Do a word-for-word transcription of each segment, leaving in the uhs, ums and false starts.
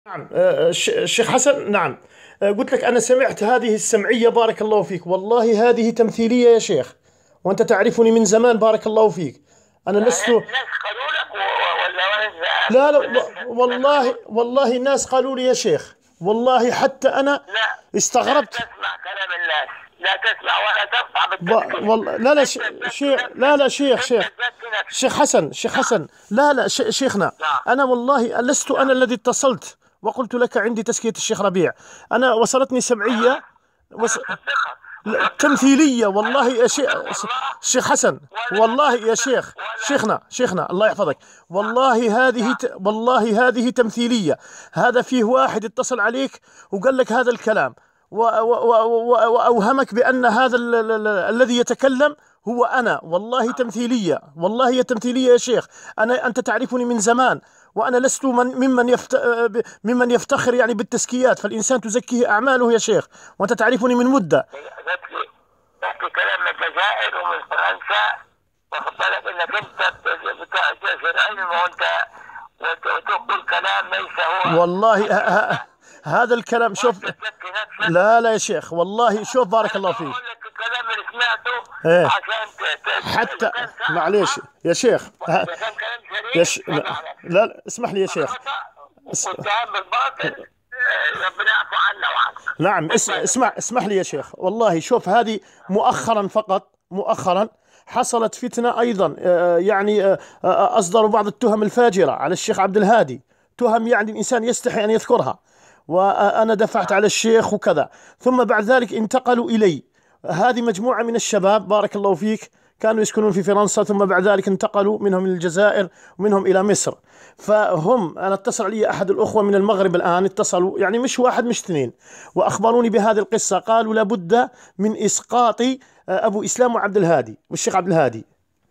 نعم. آه، الش- الشيخ حسن، نعم. آه، قلت لك أنا سمعت هذه السمعية، بارك الله فيك، والله هذه تمثيلية يا شيخ. وأنت تعرفني من زمان، بارك الله فيك. أنا لست. الناس قالوا لك و- و- ولا لا لا، ولا و- الناس قالوا والله لك؟ والله الناس قالوا لي يا شيخ، والله حتى أنا لا، لا استغربت. تسمع كلام الناس، لا تسمع ولا ترفع ب... بالتزكية. والله لا لا، انت ش... تزكي شيخ، لا نفسك، لا، شيخ انت شيخ تزكي نفسك. شيخ حسن، شيخ نعم، حسن، لا لا، ش... شيخنا. نعم، أنا والله لست أنا نعم. الذي اتصلت وقلت لك عندي تزكية الشيخ ربيع. أنا وصلتني سمعية. خلاص، انا وص... اصدقك، لا، اصدقك. تمثيلية انا والله مش يا شيخ. اصدق والله، شيخ حسن، ولا والله يا اصدق شيخ، ولا. شيخنا شيخنا الله يحفظك. نعم، والله هذه نعم. ت... والله هذه تمثيلية. هذا فيه واحد اتصل عليك وقال لك هذا الكلام، و... و... و... و... وأوهمك بأن هذا ال... ال... ال... الذي يتكلم هو أنا. والله تمثيلية، والله هي تمثيلية يا شيخ. أنا أنت تعرفني من زمان، وأنا لست من ممن يفت... ممن يفتخر يعني بالتزكيات، فالإنسان تزكيه أعماله يا شيخ، وأنت تعرفني من مدة. تحكي تحكي كلام من الجزائر ومن فرنسا، واخد بالك انك انت بتاع العلم، وانت وانت وتقول كلام ليس هو والله ه... ه... الحقيقة، هذا الكلام، شوف. وانت تزكي نفسك. لا لا يا شيخ، والله شوف، بارك انا الله فيك. بقول لك الكلام اللي سمعته ايه. عشان ت- ت- اذا حتى كان صح معليش صح، يا شيخ. ها- واذا كان كلام يا سليم ش... لا فانا على لا لا، اسمح لي يا شيخ. خطأ اس... واتهام بالباطل. آه، ربنا يعفو عنا وعنك. نعم. اس... اتفضل. اسمع اسمح لي يا شيخ، والله شوف، هذه مؤخرا فقط، مؤخرا حصلت فتنة أيضا. آه، يعني آه، آه، أصدروا بعض التهم الفاجرة على الشيخ عبد الهادي، تهم يعني الإنسان يستحي أن يذكرها، وأنا دفعت على الشيخ وكذا. ثم بعد ذلك انتقلوا إلي. هذه مجموعة من الشباب، بارك الله فيك، كانوا يسكنون في فرنسا، ثم بعد ذلك انتقلوا منهم إلى الجزائر ومنهم إلى مصر. فهم، أنا اتصل علي أحد الأخوة من المغرب الآن، اتصلوا يعني مش واحد مش اثنين، وأخبروني بهذه القصة. قالوا لابد من إسقاط آه، أبو إسلام وعبد الهادي والشيخ عبد الهادي.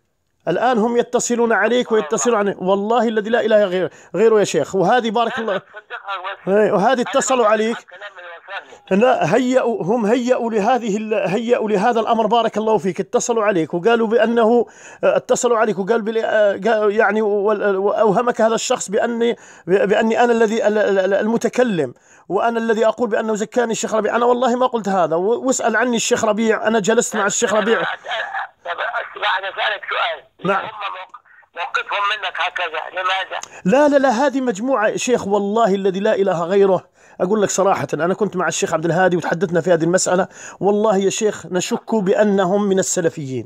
الآن هم يتصلون عليك سبحان الله. ويتصلون علي، والله الذي لا إله غير غيره يا شيخ. وهذه بارك انا الله. بصدقها بس. إيه، وهذه انا اتصلوا بقول عليك. على الكلام اللي وصلني. لا، هيئوا هم هيئوا لهذه ال- هيئوا لهذا الامر، بارك الله فيك. اتصلوا عليك وقالوا بانه آه، اتصلوا عليك وقال بل- آه، قال- يعني وال- واوهمك هذا الشخص باني باني انا الذي ال- ال- المتكلم، وانا الذي اقول بانه زكاني الشيخ ربيع. انا والله ما قلت هذا، و- واسال عني الشيخ ربيع، انا جلست مع الشيخ انا ربيع. أسأل- طب اسمع، انا اسالك سؤال. اذا نعم. هم موق- موقفهم منك هكذا لماذا؟ لا لا لا، هذه مجموعة شيخ، والله الذي لا إله غيره. أقول لك صراحة، أنا كنت مع الشيخ عبد الهادي وتحدثنا في هذه المسألة. والله يا شيخ نشك بأنهم من السلفيين،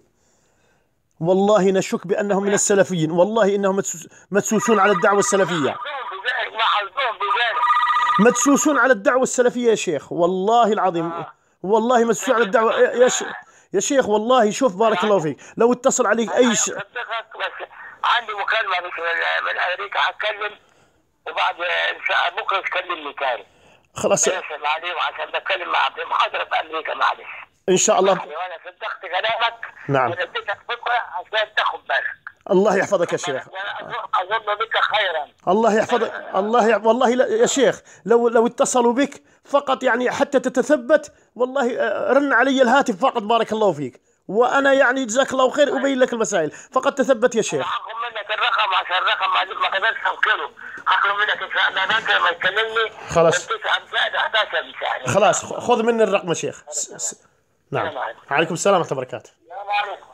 والله نشك بأنهم من السلفيين، والله إنهم مدسوس- مدسوسون على الدعوة السلفية، حظهم بذلك، ما حظهم بذلك. مدسوسون على الدعوة السلفية يا شيخ، والله العظيم. آه. والله مدسوسون على الدعوة يا يا ش- يا شيخ. والله شوف، بارك الله فيك، لو اتصل عليك انا أي ش... اصدقك، بس عندي مكالمه مش من من امريكا، هتكلم وبعد ان شاء بكره تكلمني تاني. خلاص. اسف عليهم عشان بتكلم مع في محاضره في امريكا، معلش. إن شاء الله. يعني وانا صدقت كلامك نعم. واديتك فكره عشان تاخد بالك. الله يحفظك يا شيخ. وانا اظن أظن بك خيرا. الله يحفظك. الله يحفظ. والله لا يا شيخ، لو لو اتصلوا بك فقط يعني حتى تتثبت، والله آه، رن علي الهاتف فقط، بارك الله فيك، وانا يعني جزاك الله خير ابين لك المسائل، فقط تثبت يا شيخ. هاخد منك الرقم عشان الرقم ما ما قدرتش انقله. هاخد منك ان شاء الله انت لما تكلمني خلاص. من تسعة مساعد احداشر مساعد. خلاص، خ- خذ مني الرقم يا شيخ. س- س- نعم. السلام عليكم. عليكم السلام ورحمة الله وبركاته. السلام عليكم.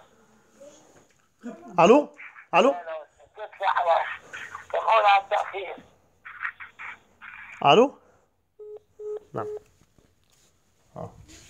الو الو تدفع تقول على التأخير. الو. نعم. آه.